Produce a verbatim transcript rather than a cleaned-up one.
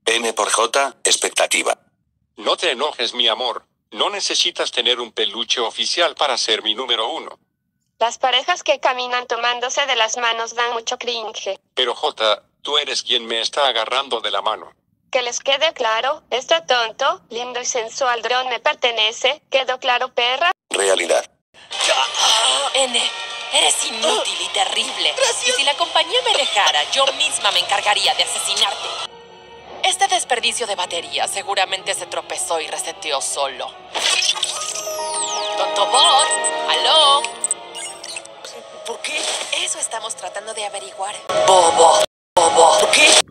N por J, expectativa. No te enojes, mi amor. No necesitas tener un peluche oficial para ser mi número uno. Las parejas que caminan tomándose de las manos dan mucho cringe. Pero J, tú eres quien me está agarrando de la mano. Que les quede claro, este tonto, lindo y sensual dron me pertenece. ¿Quedó claro, perra? Realidad. N, eres inútil y terrible. Y si la compañía me dejara, yo misma me encargaría de asesinarte. Este desperdicio de batería seguramente se tropezó y reseteó solo. ¡Tonto bot! ¡Aló! ¿Por qué? Eso estamos tratando de averiguar. ¡Bobo! ¡Bobo! ¿Por qué?